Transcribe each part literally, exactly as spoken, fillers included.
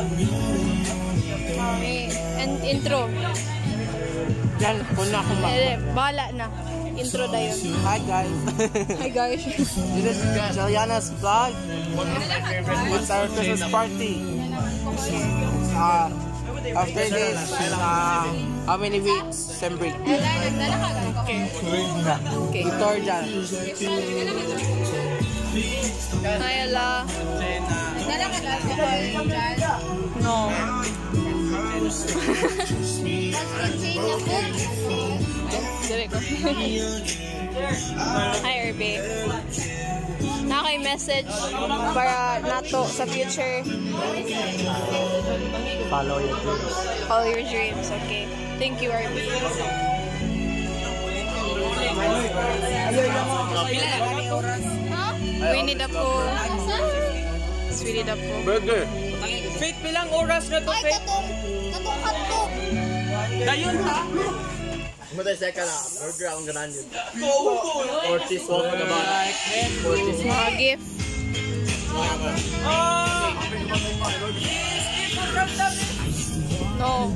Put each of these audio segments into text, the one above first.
And intro. Yan, kung na akong Eh, bahala na. Intro na yun. Hi guys. Hi guys. This is Juliana's vlog. It's our Christmas party. Uh, after this, uh, how many weeks? Sem break. Okay. Okay. Victor dyan. Hi, Ala. No. Hi, Irby. Nakay message para nato sa future. Follow your dreams. Follow your dreams. Okay. Thank you, Irby. Huh? Winnie the Pooh. Winnie the Pooh. Burger. Faith, pilang oras na to, Ay, Faith? katong, katong hotdog. Dayon ha? Matay siya ka na. Burger akong ganan yun. Ortiz walk on the back. Ortiz. Mga gift. Oh! No.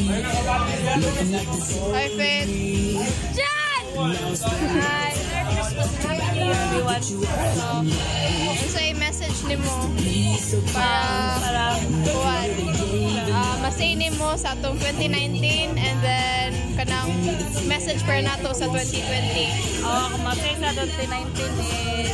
Hi, Faith. Jan! Hi. Everyone. So, sa message ni mo para para kuwan. Uh, masay ni mo sa atong twenty nineteen and then kanang message para nato sa twenty twenty. Oh, kung masay sa twenty nineteen is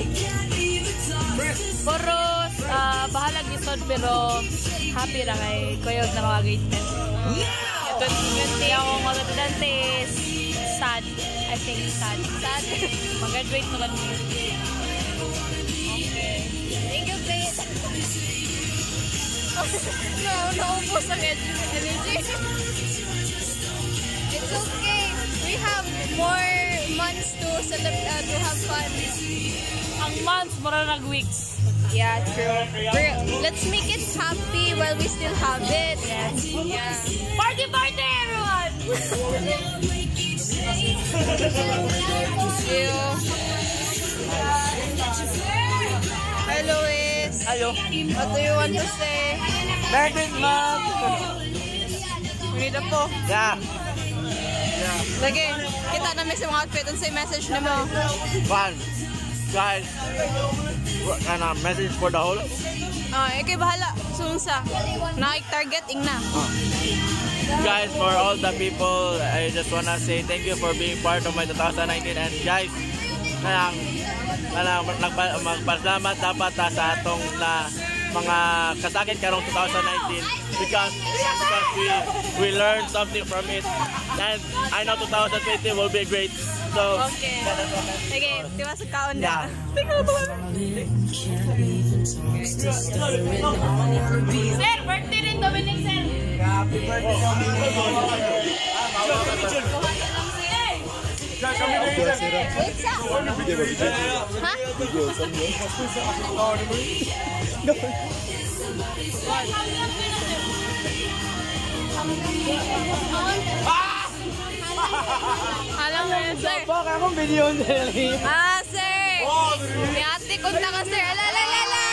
puro uh, bahalag isod pero happy na kay Koyog na mga grade ten. twenty twenty ako mga estudyante is sad. I think sad. Sad. Mag-graduate naman mo. Okay. Thank you, Faith. No, naubos ang energy. It's okay. We have more months to celebrate, uh, to have fun. Ang months, mura nag-weeks. Yeah, true. We're, let's make it happy while we still have it. Yes. Yeah. Party, party, everyone! Thank you. Hi, Luis. Hello. What do you want to say? Merry Christmas! Winnie the Pooh. Yeah. Lagi, kita namin sa mga outfit. Ano sa message na mo? Fun. Guys. And a message for the whole. Ah, uh, ikay bahala. Sunsa. Nakik-targeting na. Guys, for all the people, I just wanna say thank you for being part of my twenty nineteen. And guys, kanang kanang nagpa- magpasalamat dapat ta sa atong na mga kasakit karong twenty nineteen because because we we learned something from it, and I know twenty twenty will be great. So Okay. Sige, di ba sa kaon yeah. na? Tingnan mo ba? Sir, birthday rin Dominic, sir! Happy birthday, Dominic! Wait, sa? Ha? Alam mo yun, sir? Baka akong video nila. Ah, sir! Yati ko na ka, sir. Alalalala!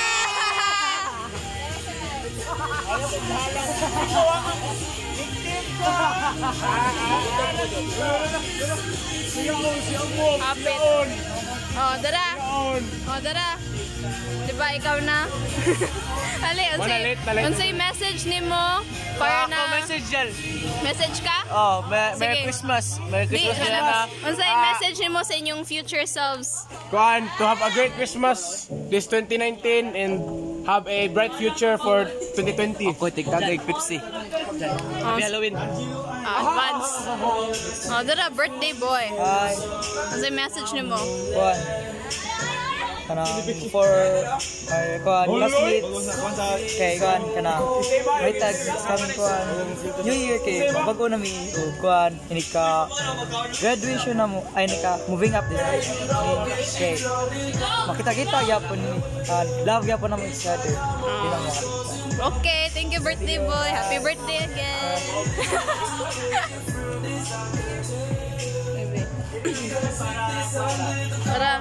Kapit. Oh, dara. Oh, dara. Diba, ikaw na? Ali, unsay, unsay message ni mo para na... Ako message yan. Message ka? Oh, Merry Sige. Christmas. Merry Di, Christmas yan na. unsay Ah, message ni mo sa inyong future selves? Kuan, to have a great Christmas this twenty nineteen and have a bright future for twenty twenty. Ako, tigtagay Pepsi. Happy Halloween. Ah, advance. Oh, dara, birthday boy. Hi, Unsay message ni mo? Kuan. Kanang for ay kuan classmates kay kuan kanang may tag coming kuan New Year kay bago na mi ug kuan ini ka graduation na mo ay ni ka moving up din kay makita-kita gyapon ni uh, love gyapon na mo each other. Di na mo Okay, thank you birthday boy. Happy birthday again. Tara.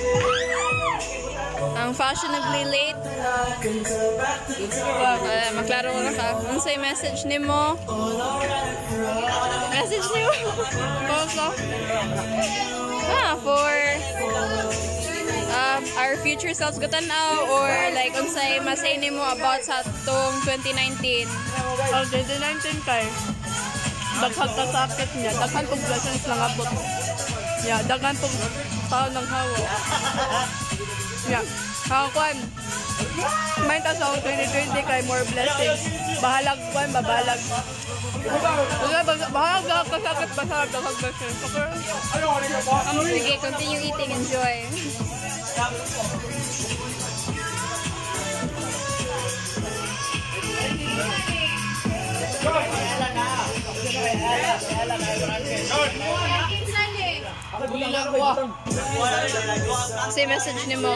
Ang fashionably late. Uh, maklaro ko na ka. Ano sa'yo message ni mo? Message ni mo? Koko? Ah, for uh, our future selves ko tanaw or like unsay masay ni mo about sa tong twenty nineteen? Oh, twenty nineteen kay. Daghang kasakit niya. Daghang pong blessings lang abot. Yeah, daghang pong taon ng hawa. Yeah. Kakuan. May ta sa twenty twenty kay more blessings. Bahalag kuan, babalag. Bahalag daghang kasakit, bahalag daghang blessings. Okay? Sige, continue eating. Enjoy. Say message ni mo.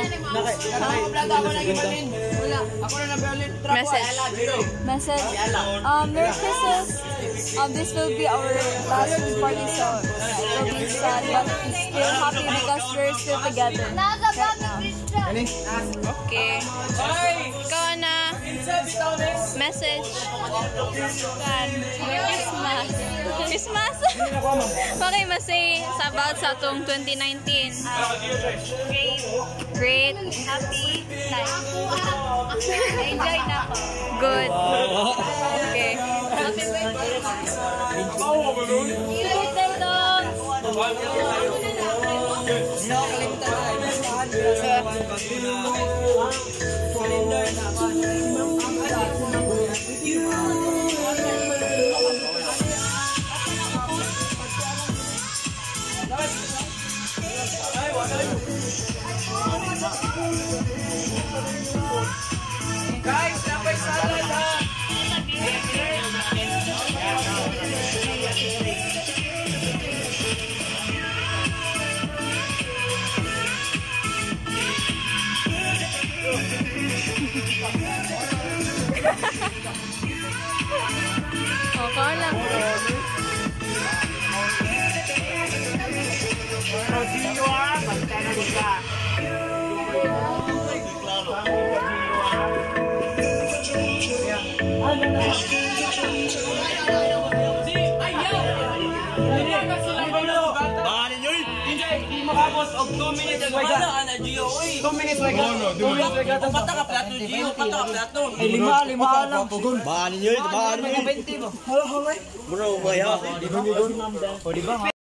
Message. Message. Um, Merry Christmas. Um, this will be our last party, so it will be sad, but still happy because we're still together right now. Okay. Ikaw na. Message. Yan. Merry Christmas. Christmas? Okay, masay sa about sa itong twenty nineteen. Great. Great. Happy. Nice. Enjoy na ako. Good. Okay. Happy birthday. Birthday dog. Guys, napay salad ha! Okay lang. Rodinho ha! Magtanong ka! two minutes way gata. two minutes way gata. two minutes way gata. Pata ka plato, Gio. Pata ka plato. Eh, lima, lima lang. Baan nyo yun, baan nyo yun. Bro, kaya. O, di ba?